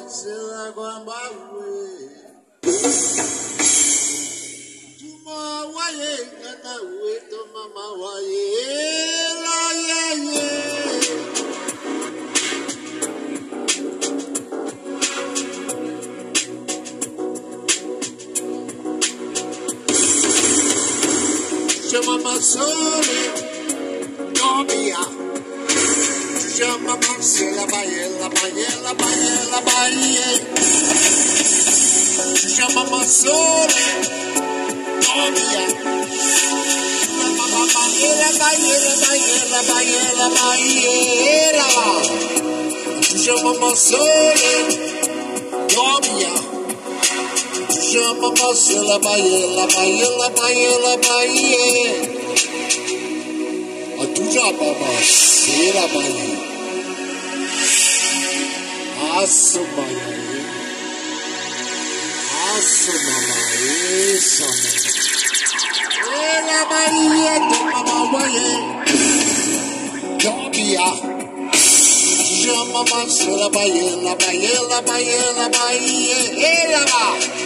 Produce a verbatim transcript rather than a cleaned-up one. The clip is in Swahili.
sila kwambawe tuma waye ngana we to mama waye la ye ye Mama sole Domia Chama Marcela Baela Baela Baela Baie Chama Marcela Domia Mama Baela Baela Baela Baela Baela Chama Marcela Domia Chama Marcela Baela Baela Baela Baie Atuja Baba Sera Baie Asumaya Asumama Esama Ela Baie Mama Baie Domia Chama Marcela Baela Baela Baela Baie Ela